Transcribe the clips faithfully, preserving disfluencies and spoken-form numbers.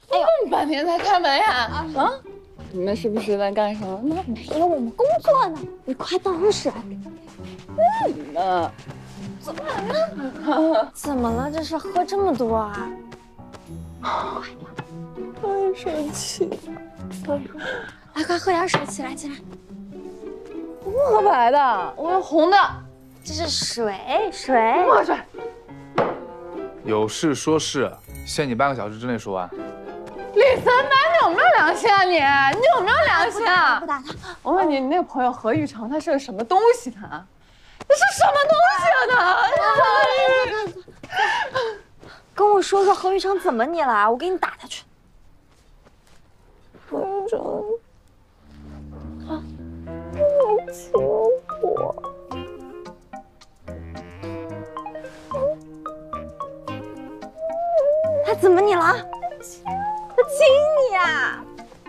哎呦， 这么半天才开门呀？啊？你们是不是在干什么呢？ 没有，我们工作呢。你快倒水。 嗯呢？怎么了？ 怎么了？这是喝这么多啊？ 太生气了！ 来，快喝点水，起来起来。 不喝白的，我要红的。 这是水水。 我水。 有事说事，限你半个小时之内说完。 李森白，你有没有良心啊你？你有没有良心啊？ 不打他！ 我问你，你那个朋友何玉成，他是个什么东西？他，这是什么东西啊？他， 跟我说说何玉成怎么你了？我给你打他去。 何玉成，啊，他亲我。 他怎么你了？他亲你啊！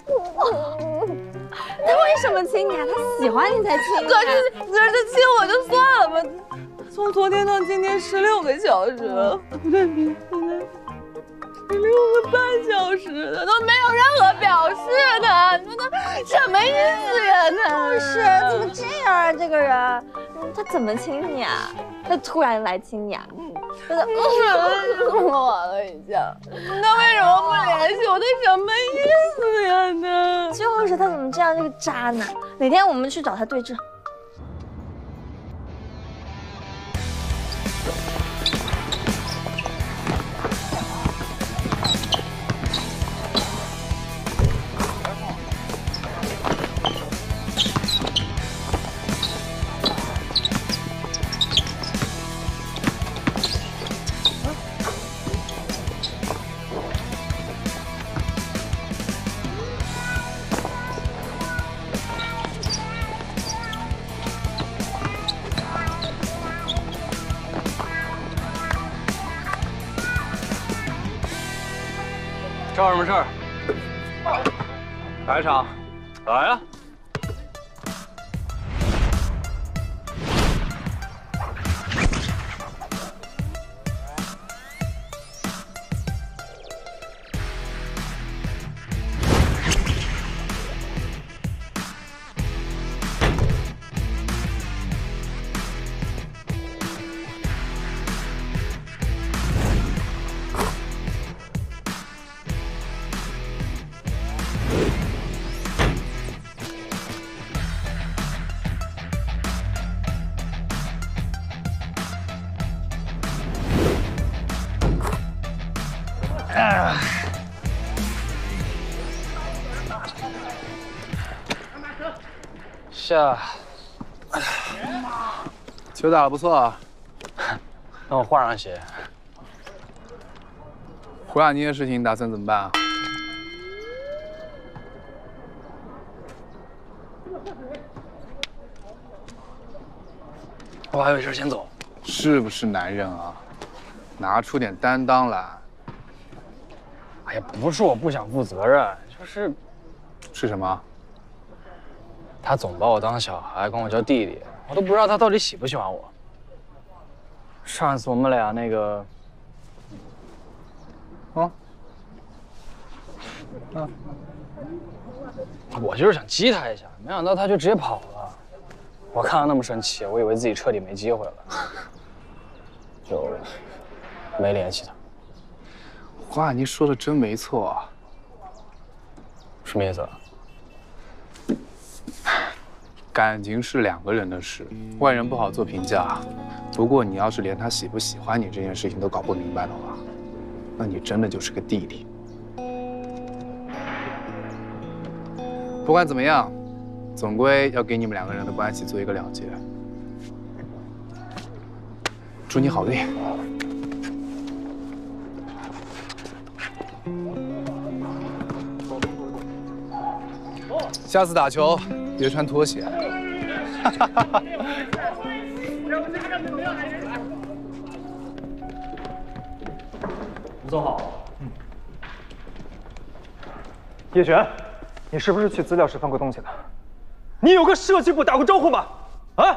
他为什么亲你啊？他喜欢你才亲你。 可是，可是他亲我就算了吧，从昨天到今天十六个小时，不对，明天十六个半小时，他都没有任何表示的，你说他什么意思呀？他是怎么这样啊？这个人，他怎么亲你啊？他突然来亲你啊？真的， 吻我了一下，他为什么不联系我？他什么意思呀？他就是他怎么这样？这个渣男！哪天我们去找他对质。 找什么事儿？ 排场， 来呀！下， 球打得不错啊。 那我换上鞋。 胡亚妮的事情你打算怎么办啊？ 我还有事先走。 是不是男人啊？拿出点担当来。 哎呀，不是我不想负责任，就是是什么？ 他总把我当小孩，管我叫弟弟，我都不知道他到底喜不喜欢我。上次我们俩那个， 啊，啊， 我就是想激他一下，没想到他就直接跑了。我看他那么生气，我以为自己彻底没机会了，就没联系他。 胡亚妮说的真没错啊。 什么意思啊？ 感情是两个人的事，外人不好做评价。不过你要是连他喜不喜欢你这件事情都搞不明白的话，那你真的就是个弟弟。不管怎么样，总归要给你们两个人的关系做一个了结。祝你好运。下次打球别穿拖鞋。 吴总好。嗯。叶璇，你是不是去资料室翻过东西的？你有个设计部打过招呼吗？啊？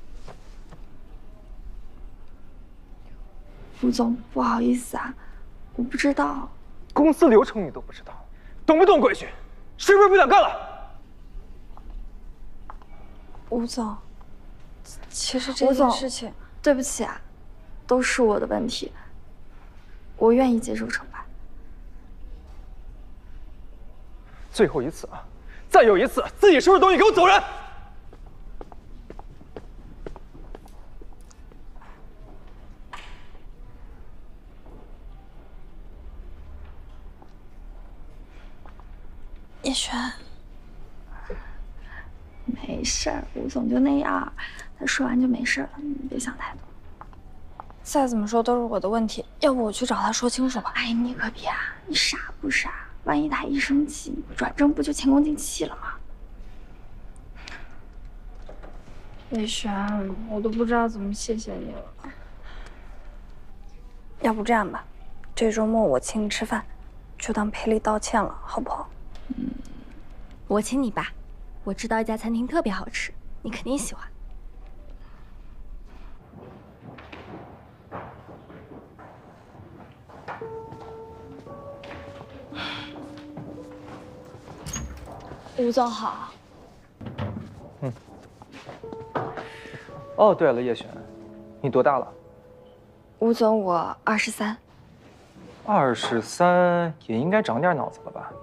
吴总，不好意思啊， 我不知道。 公司流程你都不知道，懂不懂规矩？是不是不想干了？ 吴总，其实这件事情， 对不起啊，都是我的问题。我愿意接受惩罚。 最后一次啊！再有一次，自己收拾东西给我走人！ 叶璇， 没事儿，吴总就那样，他说完就没事了，你别想太多。 再怎么说都是我的问题，要不我去找他说清楚吧？ 哎，你可别啊，你傻不傻？万一他一生气，你转正不就前功尽弃了吗？ 叶璇，我都不知道怎么谢谢你了。要不这样吧，这周末我请你吃饭，就当赔礼道歉了，好不好？ 嗯，我请你吧，我知道一家餐厅特别好吃，你肯定喜欢。吴总好。 嗯。哦，对了，叶璇，你多大了？ 吴总，我二十三。 二十三也应该长点脑子了吧？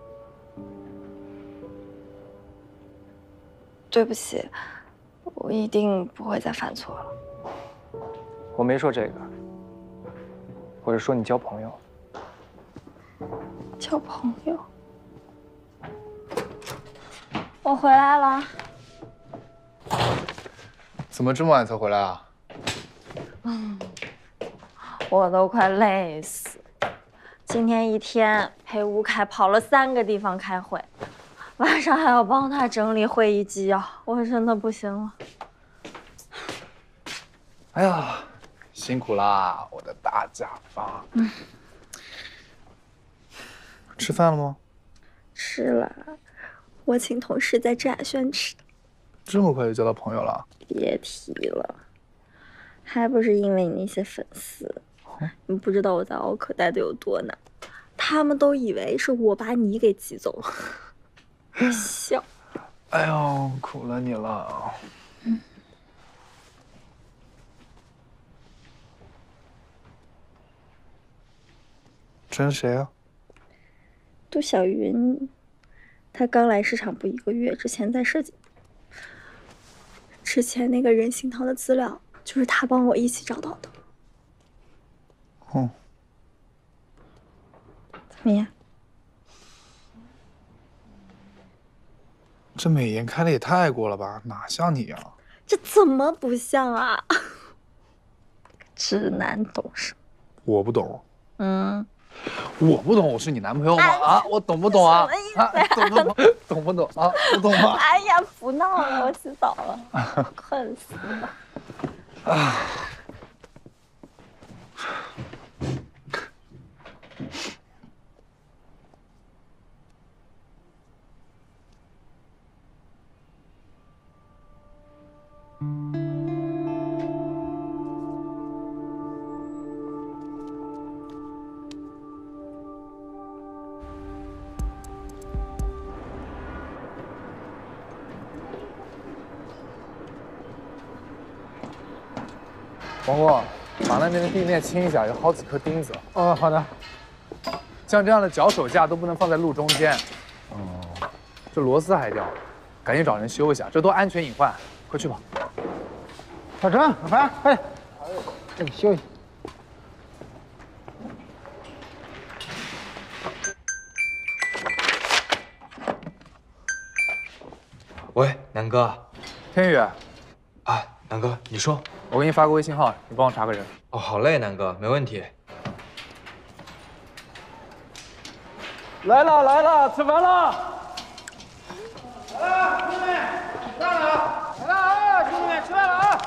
对不起，我一定不会再犯错了。 我没说这个，我是说你交朋友。 交朋友？我回来了。 怎么这么晚才回来啊？ 嗯，我都快累死了。今天一天陪吴凯跑了三个地方开会，晚上还要帮他整理会议纪要，我真的不行了。 哎呀，辛苦啦，我的大甲方。嗯。吃饭了吗？ 吃了，我请同事在致雅轩吃的。 这么快就交到朋友了？ 别提了，还不是因为你那些粉丝。嗯、你不知道我在奥克待的有多难，他们都以为是我把你给挤走了。笑。 哎呦，苦了你了。嗯。这是谁啊？ 杜小云，她刚来市场部一个月，之前在设计。之前那个人行堂的资料，就是她帮我一起找到的。 哦。 怎么样？ 这美颜开的也太过了吧，哪像你啊？ 这怎么不像啊？直男懂什么？ 我不懂。 嗯。 我不懂，我是你男朋友吗？啊，我懂不懂啊？啊，懂不懂？懂不懂啊？不懂吗？ 哎呀，不闹了，我洗澡了，困死了。啊。 王工，把那边的地面清一下，有好几颗钉子。 哦，好的。 像这样的脚手架都不能放在路中间。哦，这螺丝还掉了，赶紧找人修一下，这都安全隐患。快去吧。 小陈，老樊，快点，这里修一下。 喂，南哥。 天宇。 啊，南哥，你说。 我给你发个微信号，你帮我查个人。 哦，好嘞，南哥，没问题。 来了来了，吃饭了！ 来了，兄弟们，上来了！来了啊，兄弟们，吃饭了啊！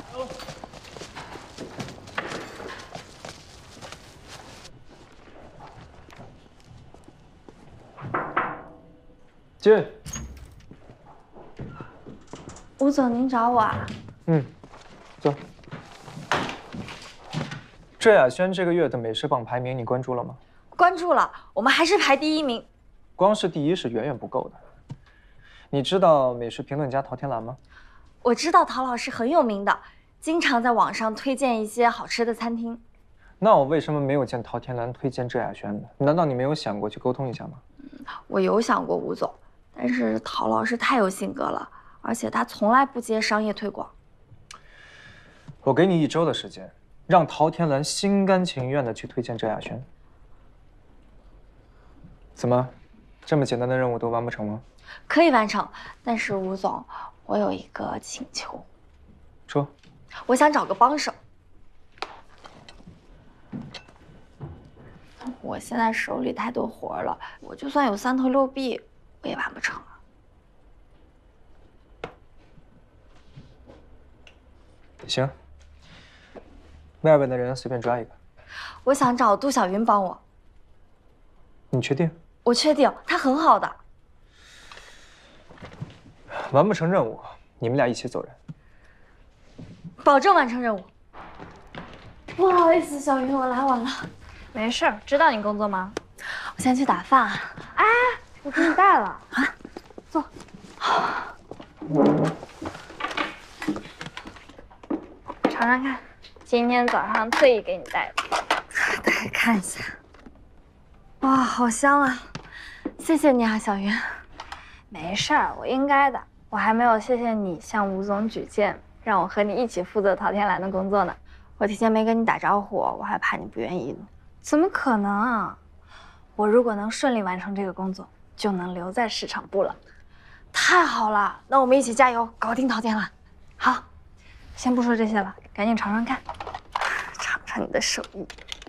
进。 吴总，您找我啊？ 嗯，走。 郑雅轩这个月的美食榜排名你关注了吗？ 关注了，我们还是排第一名。 光是第一是远远不够的。你知道美食评论家陶天蓝吗？ 我知道陶老师很有名的，经常在网上推荐一些好吃的餐厅。 那我为什么没有见陶天蓝推荐郑雅轩呢？难道你没有想过去沟通一下吗？ 我有想过吴总，但是陶老师太有性格了，而且他从来不接商业推广。 我给你一周的时间，让陶天蓝心甘情愿地去推荐郑雅轩。怎么，这么简单的任务都完不成吗？ 可以完成，但是吴总，我有一个请求。 说。 我想找个帮手。我现在手里太多活了，我就算有三头六臂，我也完不成啊。 行，外边的人随便抓一个。 我想找杜小云帮我。 你确定？ 我确定，她很好的。 完不成任务，你们俩一起走人。 保证完成任务。不好意思，小云，我来晚了。 没事，知道你工作吗？ 我先去打饭。 哎，我给你带了啊，坐。 尝尝看，今天早上特意给你带的。 大家看一下。哇，好香啊！谢谢你啊，小云。 没事儿，我应该的。我还没有谢谢你向吴总举荐，让我和你一起负责陶天蓝的工作呢。 我提前没跟你打招呼，我还怕你不愿意呢。 怎么可能啊！我如果能顺利完成这个工作，就能留在市场部了。 太好了，那我们一起加油，搞定陶天蓝。 好，先不说这些了，赶紧尝尝看， 尝尝你的手艺。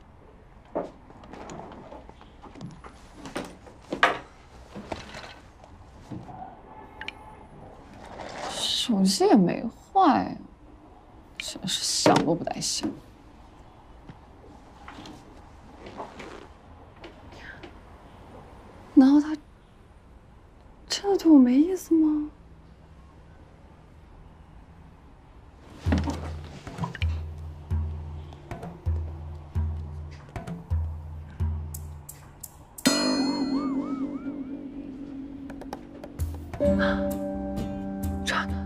手机也没坏，真是想都不带想。难道他真的对我没意思吗？渣男。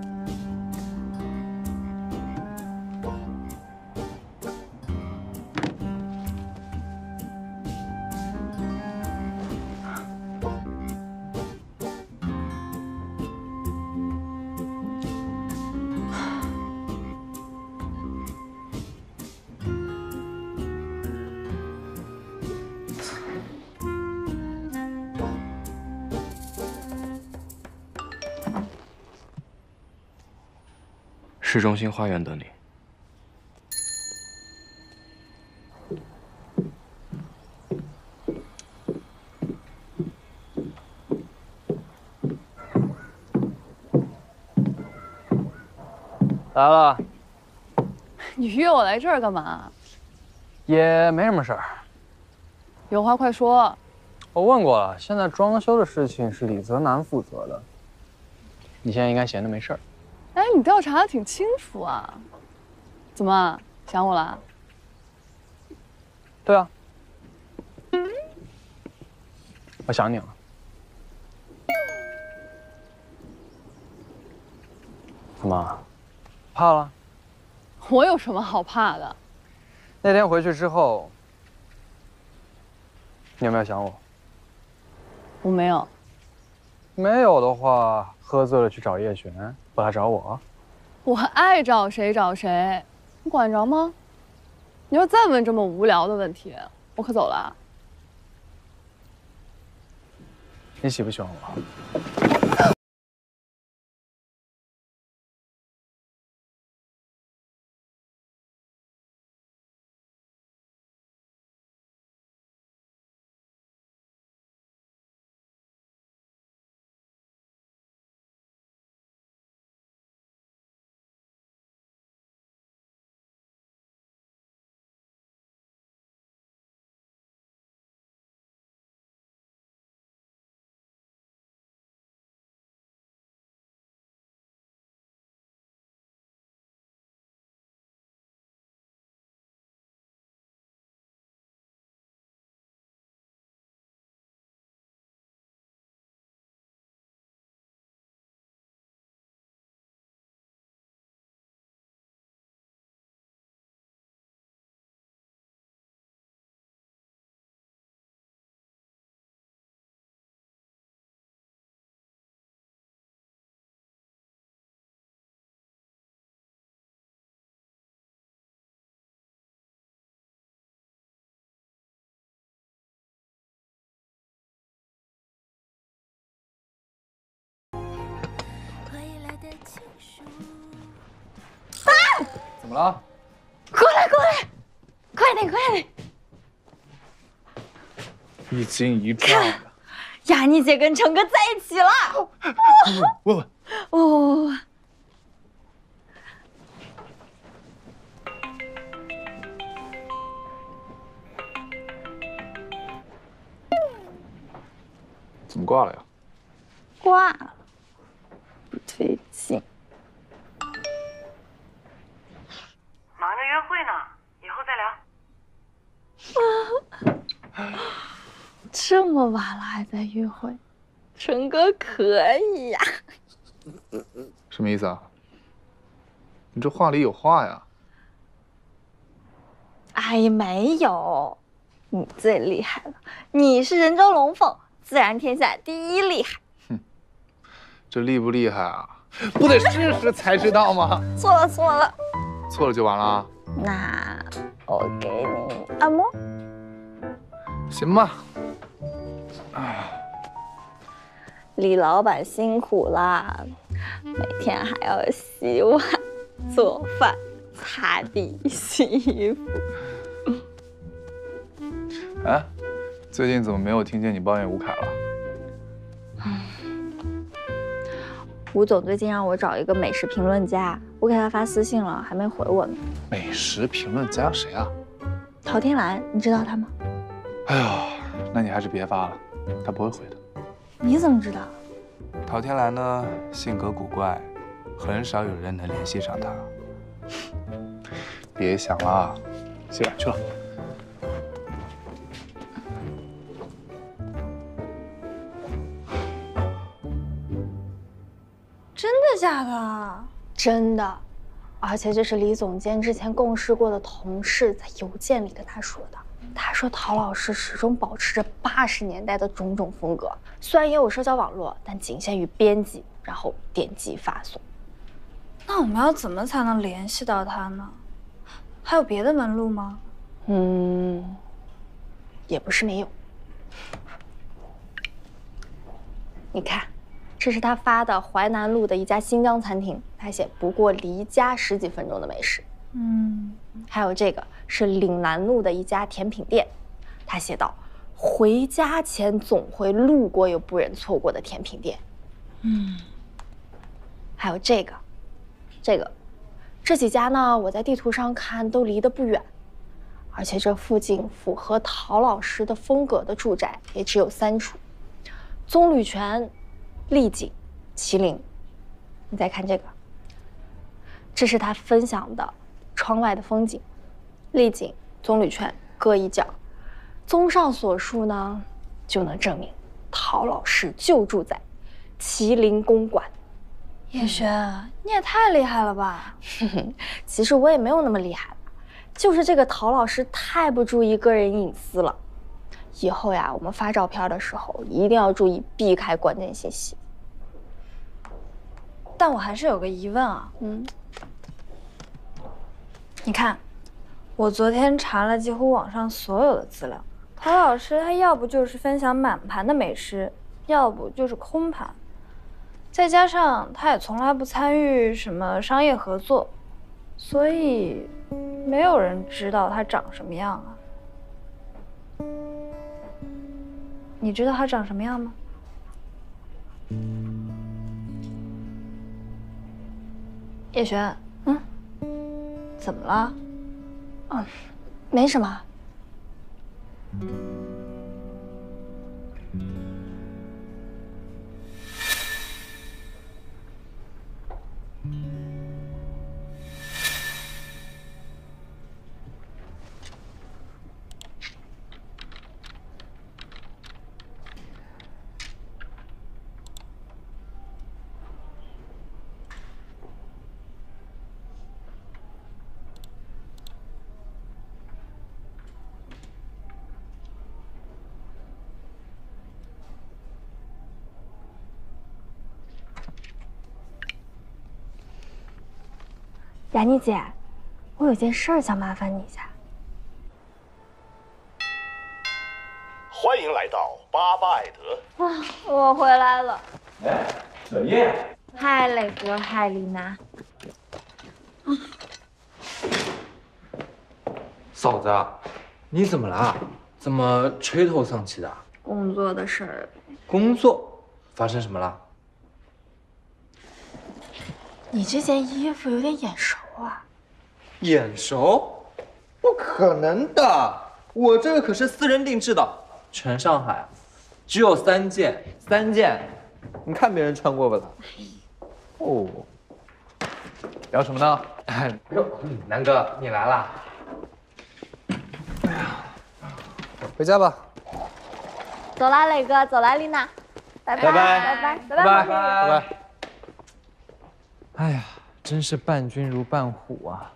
市中心花园等你。 来了。 你约我来这儿干嘛？ 也没什么事儿。 有话快说。 我问过了，现在装修的事情是李泽南负责的。你现在应该闲着没事儿。 哎，你调查的挺清楚啊。怎么想我了？ 对啊，我想你了。怎么，怕了？ 我有什么好怕的？ 那天回去之后，你有没有想我？ 我没有。 没有的话，喝醉了去找叶璇，不来找我？ 我爱找谁找谁，你管着吗？你要再问这么无聊的问题，我可走了。 你喜不喜欢我？ 啊！ 怎么了？ 过来，过来，快点，快点！ 一惊一乍的。 雅妮姐跟成哥在一起了。 问问。 哦。 怎么挂了呀？ 挂了，不对劲。 忙着约会呢，以后再聊。 啊，这么晚了还在约会，成哥可以呀。 什么意思啊？你这话里有话呀。 哎，没有，你最厉害了，你是人中龙凤。自然天下第一厉害。 哼，这厉不厉害啊？不得试试才知道吗？ 错了错了， 错了就完了。 那我给你按摩。 行吧。啊， 李老板辛苦啦，每天还要洗碗、做饭、擦地、洗衣服。 哎。最近怎么没有听见你抱怨吴凯了？ 吴总最近让我找一个美食评论家，我给他发私信了，还没回我呢。 美食评论家谁啊？ 陶天蓝，你知道他吗？ 哎呦，那你还是别发了，他不会回的。 你怎么知道？ 陶天蓝呢，性格古怪，很少有人能联系上他。 别想了，洗碗去了。 真的假的？真的，而且这是李总监之前共事过的同事在邮件里跟他说的。他说陶老师始终保持着八十年代的种种风格，虽然也有社交网络，但仅限于编辑，然后点击发送。 那我们要怎么才能联系到他呢？还有别的门路吗？ 嗯，也不是没有。你看。这是他发的淮南路的一家新疆餐厅，他写不过离家十几分钟的美食。 嗯， 还有这个是岭南路的一家甜品店，他写道：回家前总会路过又不忍错过的甜品店。 嗯， 还有这个，这个，这几家呢，我在地图上看都离得不远，而且这附近符合陶老师的风格的住宅也只有三处：棕榈泉、丽景、麒麟。你再看这个，这是他分享的窗外的风景，丽景、棕榈泉各一角。综上所述呢，就能证明陶老师就住在麒麟公馆。 叶璇，你也太厉害了吧！ 其实我也没有那么厉害，就是这个陶老师太不注意个人隐私了。以后呀，我们发照片的时候一定要注意避开关键信息。 但我还是有个疑问啊， 嗯， 你看，我昨天查了几乎网上所有的资料，陶老师他要不就是分享满盘的美食，要不就是空盘，再加上他也从来不参与什么商业合作，所以没有人知道他长什么样啊。你知道他长什么样吗？叶璇， 嗯， 怎么了？ 嗯，没什么。雅妮姐，我有件事儿想麻烦你一下。 欢迎来到巴巴艾德。 啊，我回来了。 哎，小叶。 嗨，磊哥，嗨，丽娜。 嫂子，你怎么了？怎么垂头丧气的？ 工作的事儿。 工作发生什么了？ 你这件衣服有点眼熟啊。 眼熟？不可能的，我这个可是私人定制的，全上海只有三件，三件，你看别人穿过不啦？哦， 聊什么呢？ 哎呦，南哥你来啦！ 回家吧。 走啦，磊哥，走啦，丽娜，拜拜拜拜拜拜拜拜拜拜。哎呀，真是伴君如伴虎啊！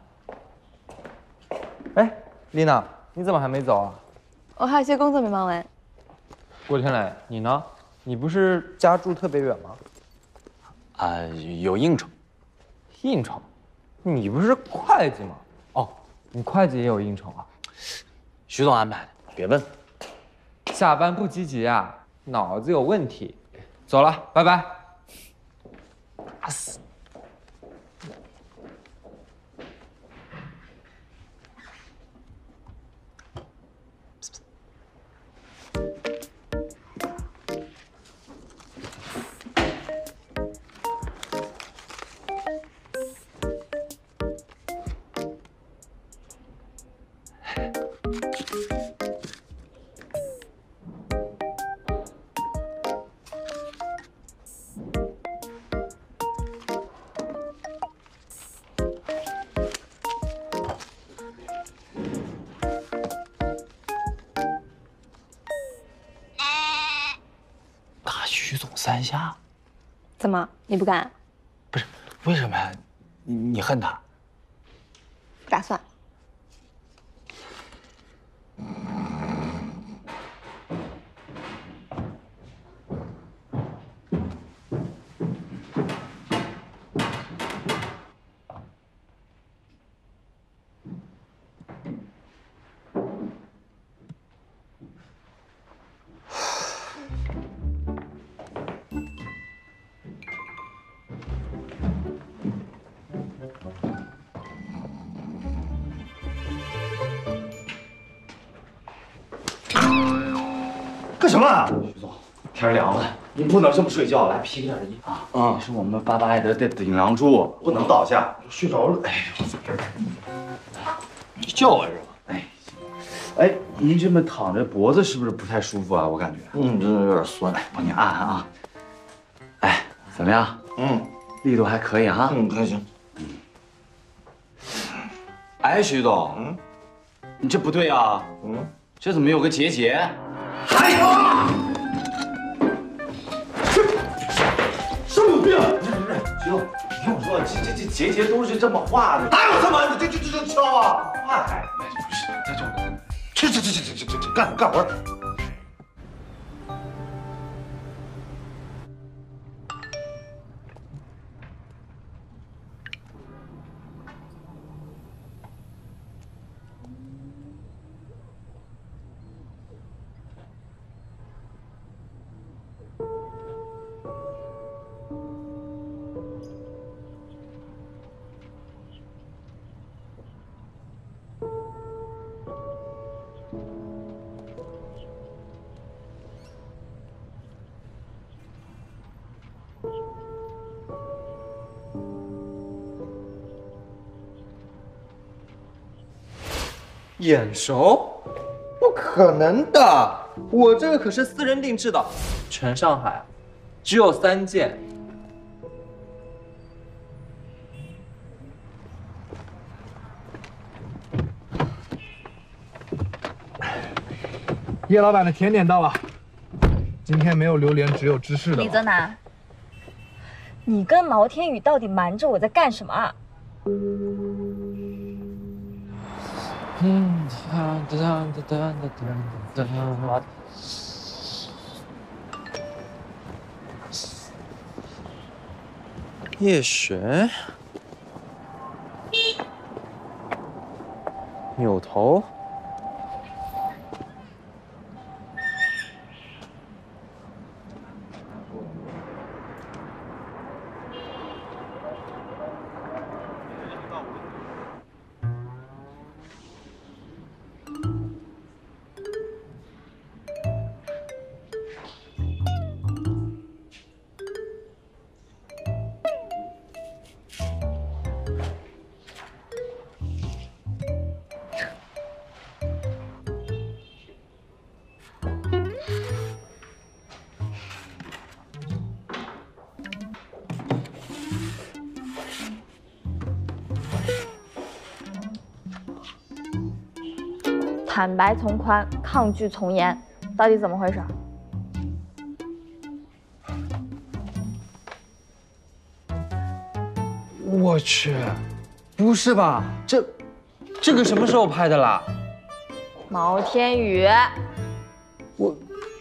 哎，丽娜，你怎么还没走啊？ 我还有些工作没忙完。 郭天磊，你呢？你不是家住特别远吗？ 啊、有应酬。 应酬？你不是会计吗？哦，你会计也有应酬啊？ 徐总安排的，别问。 下班不积极啊，脑子有问题。走了，拜拜。打死！ 打徐总三下？ 怎么你不敢？ 不是，为什么呀？你你恨他？ 不打算。 干什么啊？徐总，天凉了，你不能这么睡觉，来披件衣啊！ 啊，你是我们八八爱德的顶梁柱， 不能倒下，睡着了。哎呦， 你叫我是吧？ 哎，哎，您这么躺着，脖子是不是不太舒服啊？我感觉， 嗯，真的有点酸。 哎，帮你按按啊。哎，怎么样？ 嗯， 力度还可以哈。 嗯，还行。 嗯。哎，徐总，嗯，你这不对啊。嗯，这怎么有个结节？还有啊！什么病？不是不是，徐总，你听我说，这这这结节都是这么画的，哪有这么这这这这敲啊？哎，不是，这就去去去去去去去干干活。 眼熟？不可能的，我这个可是私人定制的，全上海只有三件。 叶老板的甜点到了，今天没有榴莲，只有芝士的。 李泽南，你跟毛天宇到底瞒着我在干什么啊？ 嗯，哒哒哒哒哒哒哒。叶璇，扭头， 坦白从宽，抗拒从严，到底怎么回事？ 我去，不是吧？这这个什么时候拍的啦？ 毛天宇， 我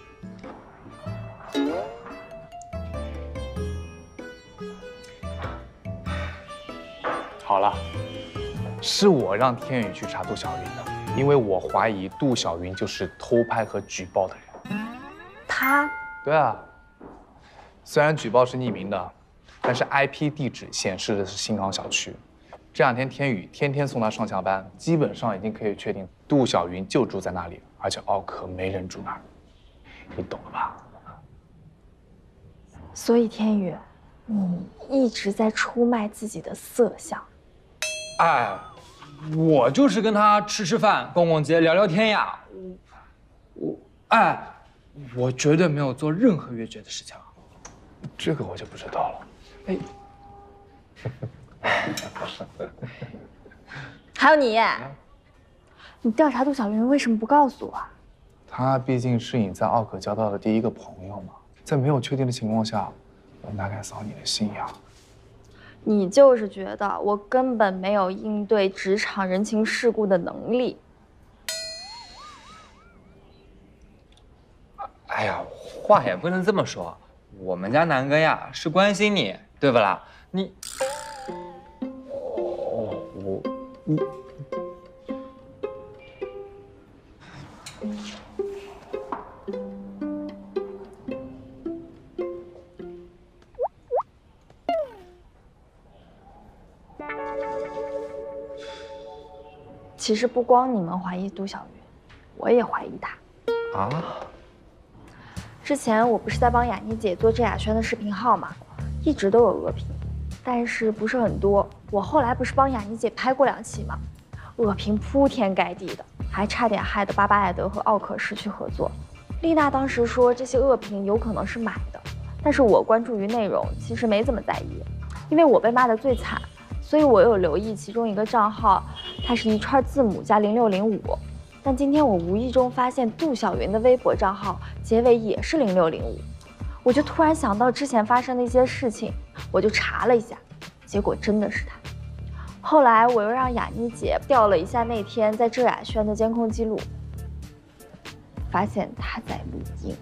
好了，是我让天宇去查杜小云的，因为我怀疑杜小云就是偷拍和举报的人。 他？ 对啊，虽然举报是匿名的，但是 I P 地址显示的是新港小区。这两天天宇天天送他上下班，基本上已经可以确定杜小云就住在那里，而且奥克没人住那儿，你懂了吧？ 所以天宇，你一直在出卖自己的色相。 哎，我就是跟他吃吃饭、逛逛街、聊聊天呀。我，哎，我绝对没有做任何越界的事情。 这个我就不知道了。哎。 还有你，你调查杜小云为什么不告诉我？ 他毕竟是你在奥克交到的第一个朋友嘛，在没有确定的情况下，我哪敢扫你的兴呀？ 你就是觉得我根本没有应对职场人情世故的能力。 哎呀，话也不能这么说，我们家南哥呀是关心你，对不啦？你。哦，我我。 其实不光你们怀疑杜小云，我也怀疑她。 啊？ 之前我不是在帮雅妮姐做郑雅轩的视频号嘛，一直都有恶评，但是不是很多。我后来不是帮雅妮姐拍过两期嘛，恶评铺天盖地的，还差点害得巴巴艾德和奥可失去合作。丽娜当时说这些恶评有可能是买的，但是我关注于内容，其实没怎么在意，因为我被骂得最惨。所以我有留意其中一个账号，它是一串字母加零六零五，但今天我无意中发现杜小云的微博账号结尾也是零六零五，我就突然想到之前发生的一些事情，我就查了一下，结果真的是他。后来我又让雅妮姐调了一下那天在郑雅轩的监控记录，发现他在录音。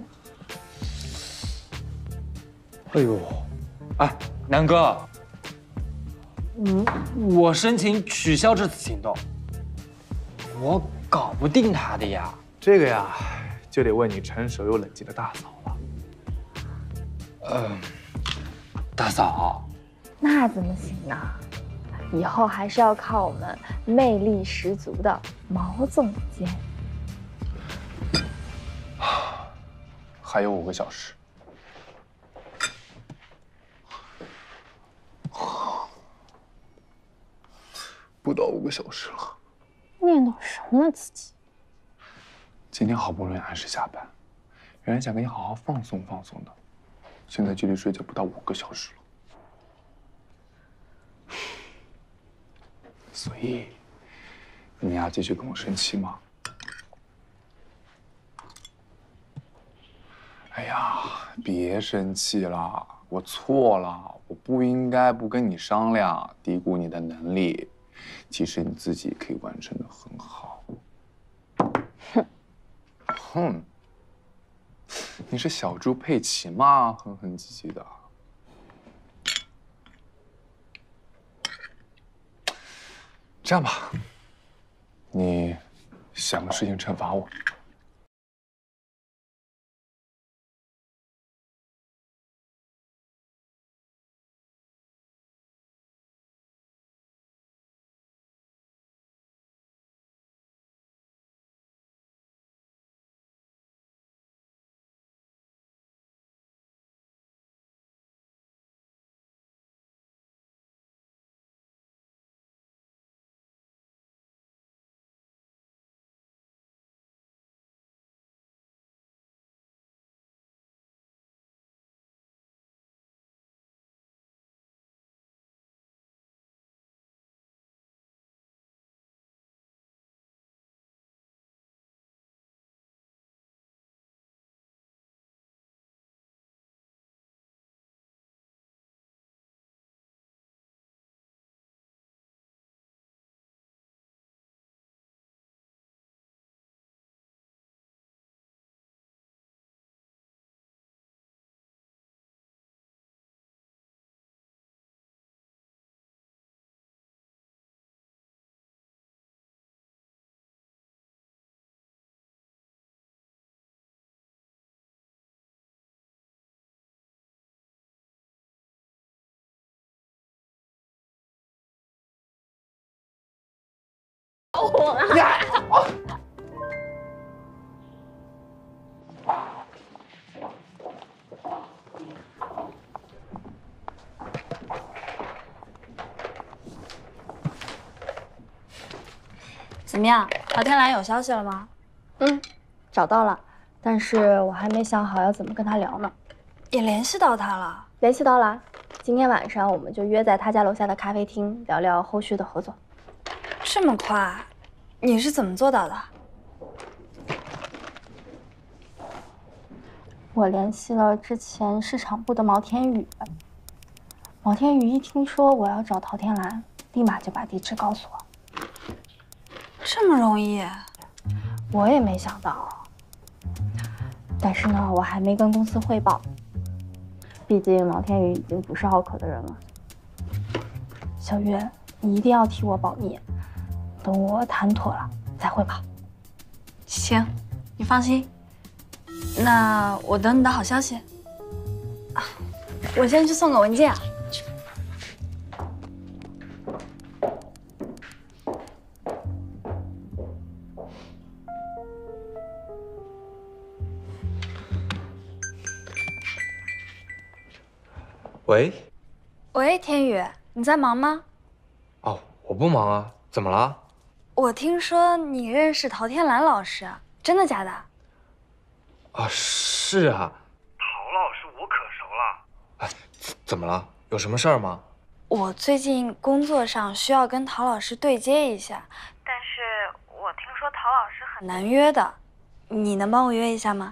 哎呦，哎，南哥。我我申请取消这次行动，我搞不定他的呀。 这个呀，就得问你成熟又冷静的大嫂了。 嗯，大嫂， 那怎么行呢？以后还是要靠我们魅力十足的毛总监。 还有五个小时。不到五个小时了， 念叨什么自己？ 今天好不容易按时下班，原来想跟你好好放松放松的，现在距离睡觉不到五个小时了。所以，你要继续跟我生气吗？哎呀，别生气了，我错了，我不应该不跟你商量，低估你的能力。其实你自己可以完成的很好。哼，哼，你是小猪佩奇吗？哼哼唧唧的。这样吧，你想个事情惩罚我。 我啊！ 怎么样，陶天蓝有消息了吗？ 嗯，找到了，但是我还没想好要怎么跟他聊呢。 也联系到他了？ 联系到了，今天晚上我们就约在他家楼下的咖啡厅聊聊后续的合作。 这么快？你是怎么做到的？ 我联系了之前市场部的毛天宇，毛天宇一听说我要找陶天蓝，立马就把地址告诉我。 这么容易？ 我也没想到，但是呢，我还没跟公司汇报，毕竟毛天宇已经不是奥可的人了。小月，你一定要替我保密，等我谈妥了再汇报。 行，你放心。那我等你的好消息。啊，我先去送个文件啊。 喂， 喂，天宇，你在忙吗？ 哦，我不忙啊，怎么了？ 我听说你认识陶天蓝老师，真的假的？ 啊，是啊。 陶老师我可熟了。 哎，怎么了？有什么事儿吗？ 我最近工作上需要跟陶老师对接一下，但是我听说陶老师很难约的，你能帮我约一下吗？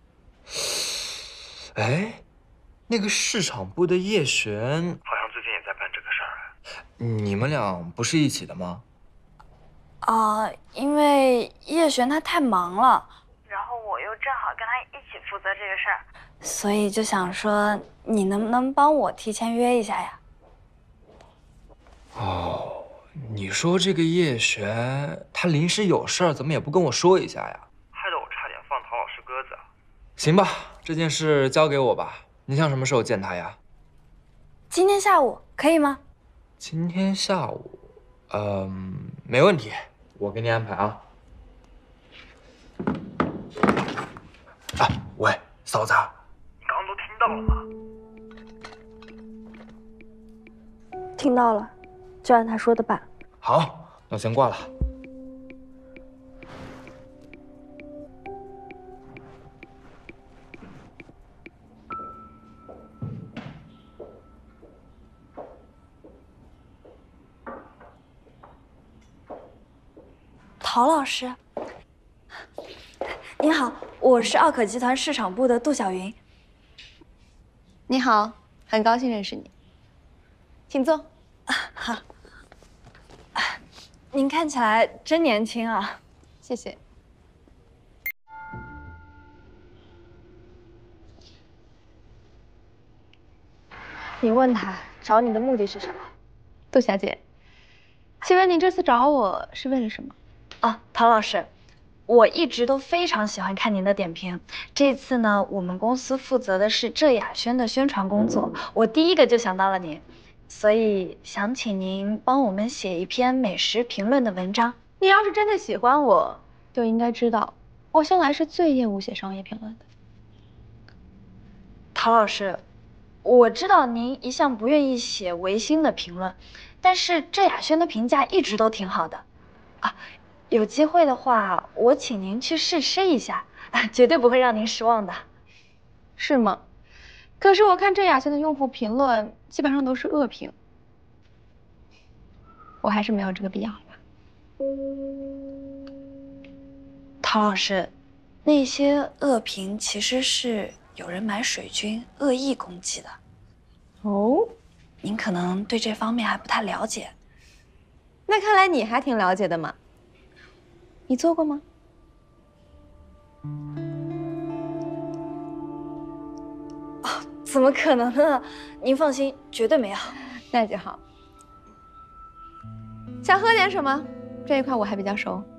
哎。那个市场部的叶璇好像最近也在办这个事儿。 你们俩不是一起的吗？ 啊、呃，因为叶璇他太忙了，然后我又正好跟他一起负责这个事儿，所以就想说，你能不能帮我提前约一下呀？ 哦，你说这个叶璇，他临时有事儿，怎么也不跟我说一下呀？ 害得我差点放陶老师鸽子。 行吧，这件事交给我吧。你想什么时候见他呀？ 今天下午可以吗？ 今天下午，嗯，没问题，我给你安排啊。哎，喂，嫂子， 你刚刚都听到了吗？ 听到了，就按他说的办。 好，那我先挂了。 陶老师，你好，我是奥可集团市场部的杜小云。 你好，很高兴认识你，请坐。 啊、好。啊，您看起来真年轻啊， 谢谢。 你问他找你的目的是什么？ 杜小姐，请问你这次找我是为了什么？ 啊，陶老师，我一直都非常喜欢看您的点评。这次呢，我们公司负责的是浙雅轩的宣传工作，我第一个就想到了您，所以想请您帮我们写一篇美食评论的文章。 你要是真的喜欢我，就应该知道，我向来是最厌恶写商业评论的。 陶老师，我知道您一向不愿意写违心的评论，但是浙雅轩的评价一直都挺好的，啊。有机会的话，我请您去试吃一下，啊，绝对不会让您失望的。 是吗？可是我看浙雅轩的用户评论基本上都是恶评，我还是没有这个必要吧。 陶老师，那些恶评其实是有人买水军恶意攻击的。 哦， 您可能对这方面还不太了解。 那看来你还挺了解的嘛。你做过吗？ 哦，怎么可能呢？您放心，绝对没有。 那就好。想喝点什么？这一块我还比较熟。